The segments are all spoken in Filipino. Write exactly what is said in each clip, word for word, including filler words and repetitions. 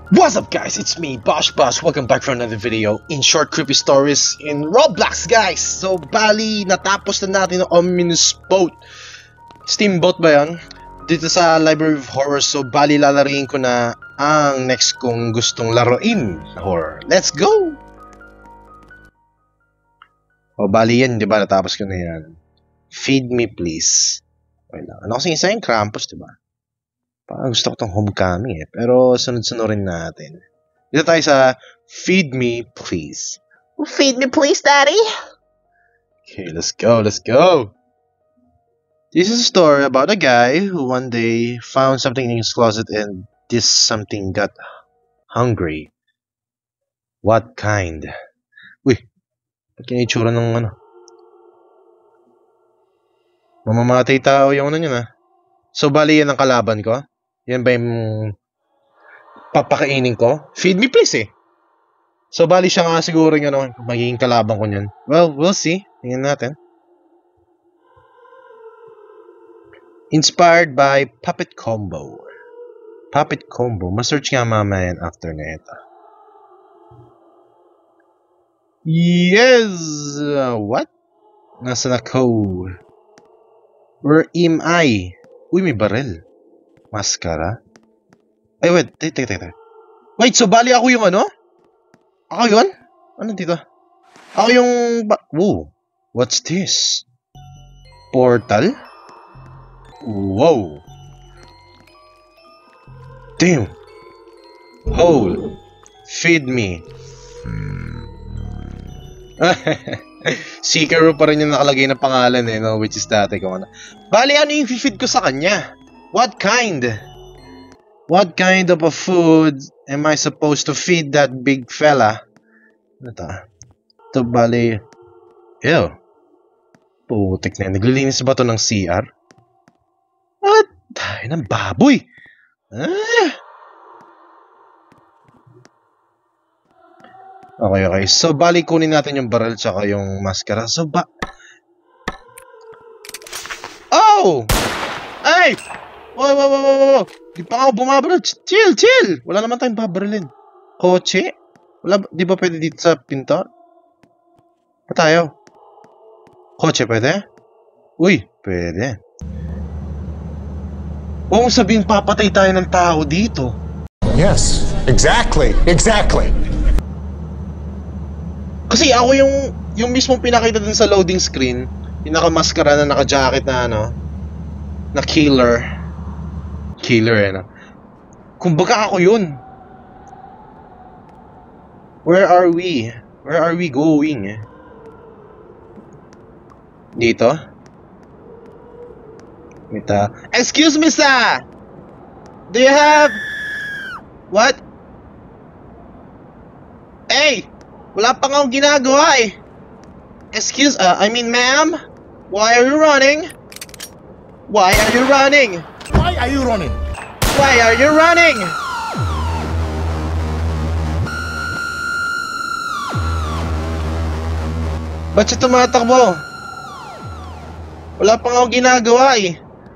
What's up guys, it's me, Bosh Bosh. Welcome back for another video in short creepy stories in Roblox guys. So bali, natapos na natin ang Ominous Boat. Steamboat ba yan? Dito sa Library of Horror. So bali, lalariin ko na ang next kong gustong laruin na horror. Let's go! O bali yan, di ba? Natapos ko na yan. Feed me please. Okay lang. Ano kasing isa yung Krampus, di ba? Parang gusto ko itong homecoming eh. Pero sunod-sunurin natin. Dito tayo sa Feed Me Please. Feed me please, Daddy. Okay, let's go, let's go. This is a story about a guy who one day found something in his closet and this something got hungry. What kind? Uy, ba't kinitsura ng ano? Mamamatay tao yung ano yun ah. So bali yan ang kalaban ko? Yan ba yung papakainin ko? Feed me please eh. So bali siya nga siguro yung ano, magiging kalaban ko niyan. Well, we'll see. Tingnan natin. Inspired by Puppet Combo. Puppet Combo. Ma-search nga mamaya yan after na ito. Yes! Uh, what? Nasa na ko? Where am I? Uy, may baril. Maskara? Ay, wait. Teka, teka, teka. Wait, so bali ako yung ano? Ako yun? Ano dito? Ako yung... Whoa. What's this? Portal? Whoa. Damn. Hole. Feed me. Seeker pa rin yung nakalagay na pangalan eh, no? Which is dati ko ano. Bali, ano yung feed ko sa kanya? What kind? What kind of a food am I supposed to feed that big fella? Ano ito? Ito bali... Ew. Putik na. Naglilinis ba ito ng C R? What? Ay, ng baboy. Ah. Okay, okay. So, bali kunin natin yung barrel tsaka yung maskara. So, ba... Oh! Ay! Wow, wow, wow, wow, wow. Di pa ako bumabaril. Chill, chill. Wala naman tayong babarilin. Kotse? Wala, di ba pwede dito sa pinto? Pa tayo? Kotse pwede? Uy, pwede. Huwag mong sabihin papatay tayo ng tao dito. Yes, exactly, exactly. Kasi ako yung, yung mismong pinakita dun sa loading screen, yung nakamaskara na naka-jacket na ano, na killer. Killer eh, no? Kumbaga ako yun. Where are we? Where are we going? Dito? Mita. Excuse me, sir! Do you have... What? Hey! Wala pa nga akong ginagawa eh. Excuse... Uh, I mean, ma'am? Why are you running? Why are you running? Why are you running? Why are you running? Ba't siya tumatakbo? Wala pa nga akong ginagawa eh.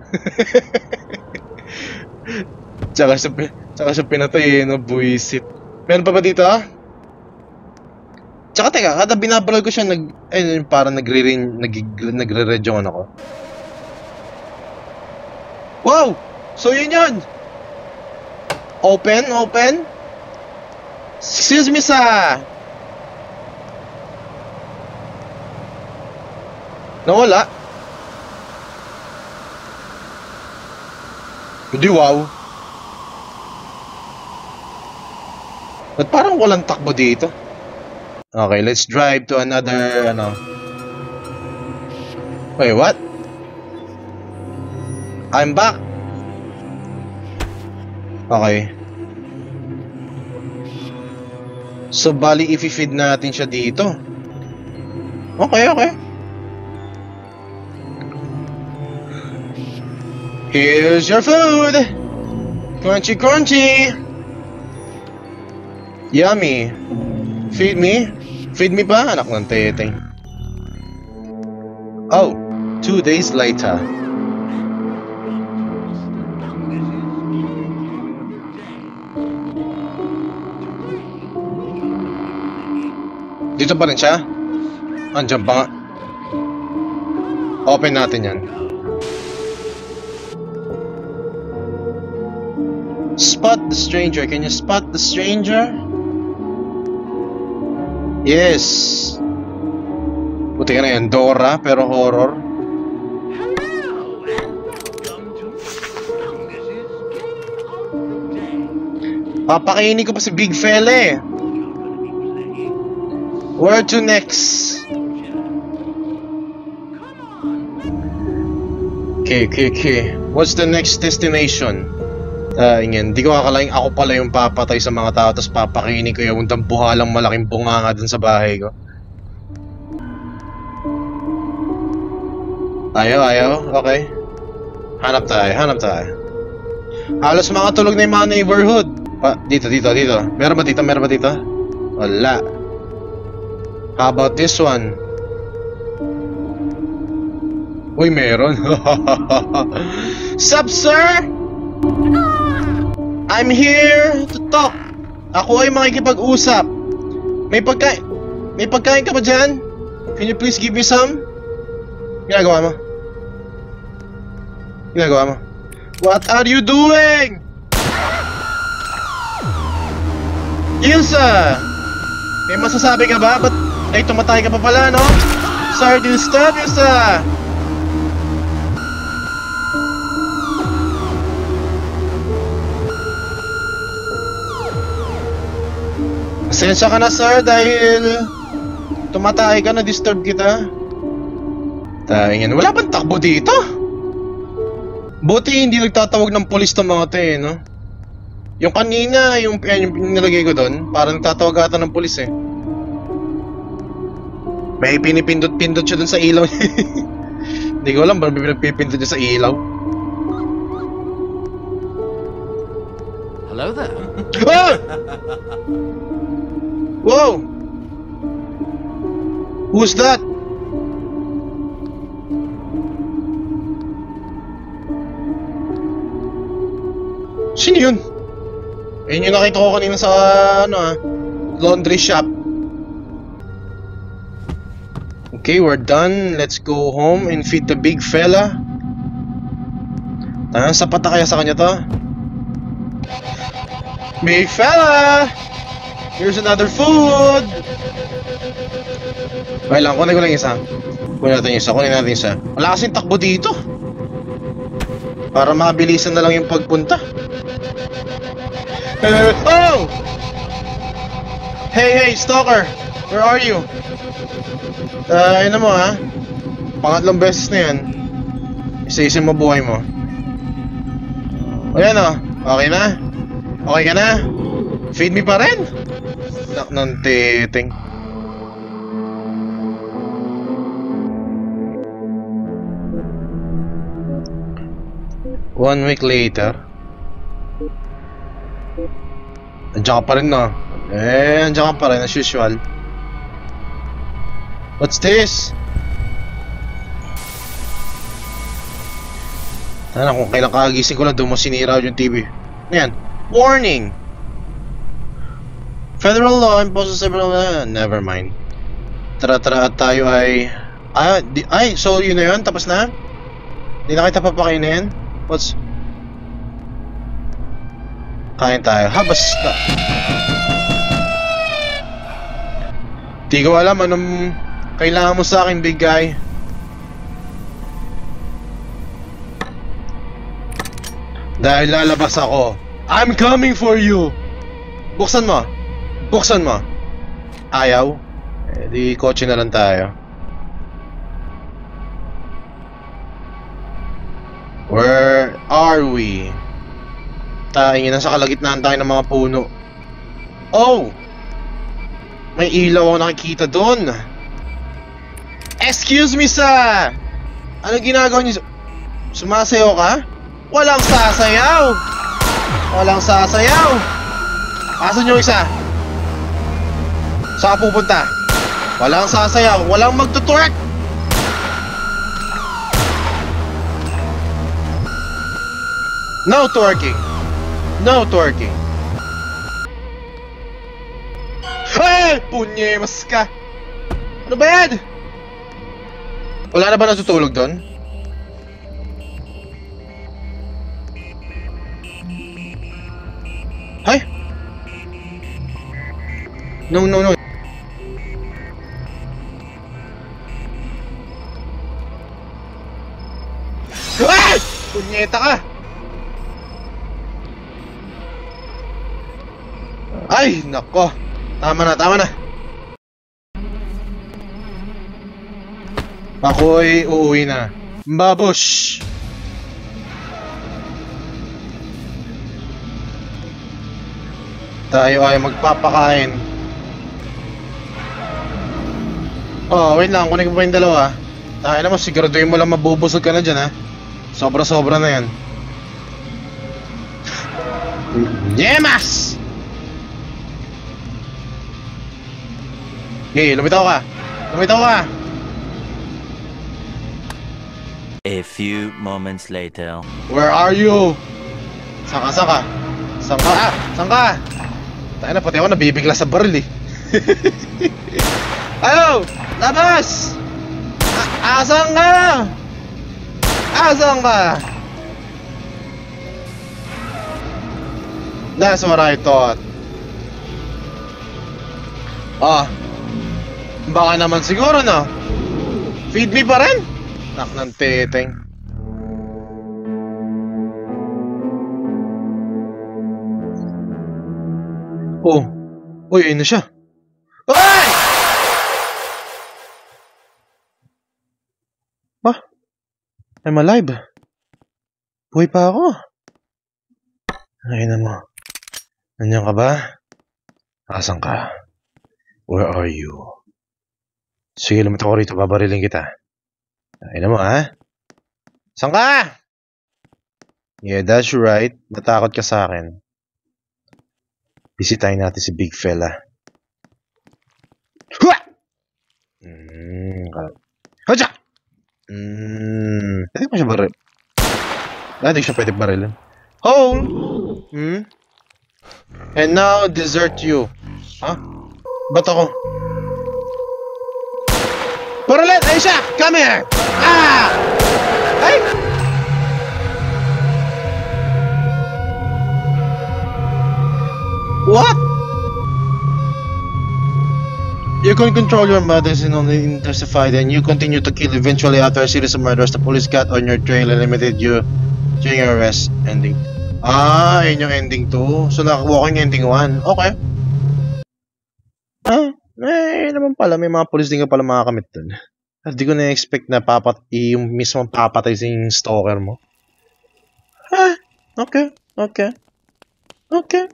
Tsaka siya, tsaka siya pinatay eh, no? Buisit. Meron pa ba dito ah? Tsaka teka, kada binabaril ko siya, nag, eh, parang nagre-red nagre yung ano ko. Wow! So yun yun! Open, open. Excuse me, sir. Nawala. Hindi, wow. Ba't parang walang takbo dito? Okay, let's drive to another, ano. Wait, what? I'm back. Okay. So, bali, i-feed natin siya dito. Okay, okay. Here's your food. Crunchy, crunchy. Yummy. Feed me. Feed me pa, anak ng teteng. Oh, two days later. Dito pa rin siya? Andiyan pa nga. Open natin yan. Spot the stranger. Can you spot the stranger? Yes. Buti ka na yan. Dora, pero horror. Papakainin ko pa si Big Fella eh. Where to next? Okay, okay, okay. What's the next destination? Ah, uh, ingin. Di ko akalaing ako pala yung papatay sa mga tao tapos papakainin ko yung dampuhalang malaking bunganga dun sa bahay ko. Ayaw, ayaw. Okay. Hanap tayo, hanap tayo. Halos mga tulog na yung mga neighborhood. Pa, dito, dito, dito. Meron ba dito? Meron ba dito? Wala. How about this one? Uy, meron. Sup, sir? I'm here to talk. Ako ay makikipag-usap. May pagkain. May pagkain ka ba dyan? Can you please give me some? Ginagawa mo? Ginagawa mo? What are you doing? Ilsa! May masasabi ka ba? Ba't ay tumatay ka pa pala, no? Sorry to disturb, Ilsa! Pasensya ka na, sir, dahil tumatay ka, na-disturb kita. Tangin, wala bang takbo dito? Buti hindi nagtatawag ng polis ng mga to eh, no? Yung kanina, yung, yung nilagay ko doon, parang nagtatawag ata ng polis eh. May pinipindot-pindot siya doon sa ilaw. Hindi ko alam, parang pinipindot siya sa ilaw. Hello there. Ah! Whoa! Who's that? Sino yun? Ayun yung nakita ko kanina sa ano ah, laundry shop. Okay, we're done. Let's go home and feed the big fella. Ah, sapat na kaya sa kanya to? Big fella! Here's another food! Okay lang, kunin ko lang isa. Kunin natin isa, kunin natin isa. Wala kasing takbo dito. Para mabilisan na lang yung pagpunta. Uh, oh! Hey, hey, stalker! Where are you? Uh, yun na mo ha. Pangatlong beses na yan. Isa-isin mo buhay mo. O yan o. Okay na? Okay ka na? Feed me pa rin? Nak ng titing. One week later. Andiyan ka pa rin no? Eh, andiyan ka pa rin as usual. What's this? Sana kung kailan kagising ko lang doon mo sinira yung T V. Ayan. Warning! Federal law imposes several... Uh, never mind. Tara tara at tayo ay... Ah, di, ay, so yun na yun? Tapos na? Di na kita papakainin? What's... Kain tayo. Ha, basta. Di ko alam anong kailangan mo sa akin, big guy. Dahil lalabas ako. I'm coming for you. Buksan mo. Buksan mo. Ayaw. Eh, di kotse na lang tayo. Where are we? Taingin, nasa kalagitnaan tayo ng mga puno. Oh! May ilaw ako nakikita doon. Excuse me, sir! Ano ginagawa niyo? Sumasayaw ka? Walang sasayaw! Walang sasayaw! Asan yung isa? Saan pupunta? Walang sasayaw, walang magtutwerk! No twerking! No twerking! Hey! Punyemas ka! Ano ba yan? Wala na ba natutulog doon? Ay! No, no, no. Ay! Punyeta ka! Ay, nako. Tama na, tama na. Ako'y uuwi na. Babush! Tayo ay magpapakain. Oh, wait lang. Kunin ko pa yung dalawa. Tayo naman, siguraduhin mo lang mabubusog ka na dyan, ha? Sobra-sobra na yan. Yemas! Okay, lumitaw ka. Lumitaw ka. A few moments later. Where are you? Saan ka, saan ka? Saan ka? Ah, saan ka? Tayo na, pati ako nabibigla sa baril eh. Ayo! Labas! A asan ka? Asan ka? That's what I thought. Ah, baka naman siguro no. Feed me pa rin? Nak ng teteng. Oh. Uy, ayun na siya. Ay! Ah, I'm alive. Buhay pa ako. Ayun na mo. Nandiyan ka ba? Asan ka? Where are you? Sige, lumita ko rito. Babarilin kita. Ayun na mo, ha? Saan ka? Yeah, that's right. Natakot ka sa akin. Bisitahin natin si Big Fella. Hua! Hmm, hacha! Hmm, pwede mo siya baril. Hindi siya pwede barilin. Home! Hmm? And now, desert you. Ha? Huh? Ba't ako? Barilin! Ayun siya! Come here! Ah! Ay! What? You can control your methods and only intensify them. You continue to kill. Eventually, after a series of murders, the police got on your trail and limited you during your arrest. Ending. Ah, yun yung ending two. So, nakakuha ko yung ending one. Okay. Ah, eh, naman pala. May mga police din ka pala makakamit dun. Hindi ko na-expect na papat yung mismong papatay sa yung stalker mo. Ah, okay. Okay. Okay.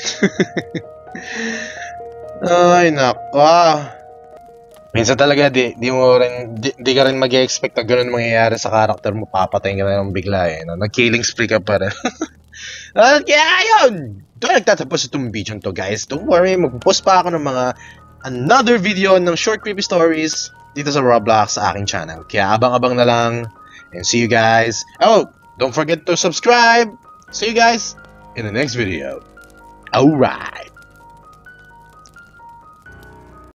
Ay, nako. Minsan talaga, di, di mo rin, di, di ka rin mag-expect na gano'n mangyayari sa karakter mo. Papatayin ka na ng bigla eh. No? Nag-killing spree ka pa rin. At kaya ayun! Doon nagtatapos itong video to, guys. Don't worry, magpo-post pa ako ng mga another video ng short creepy stories dito sa Roblox sa aking channel. Kaya abang-abang na lang. And see you guys. Oh, don't forget to subscribe. See you guys in the next video. Alright.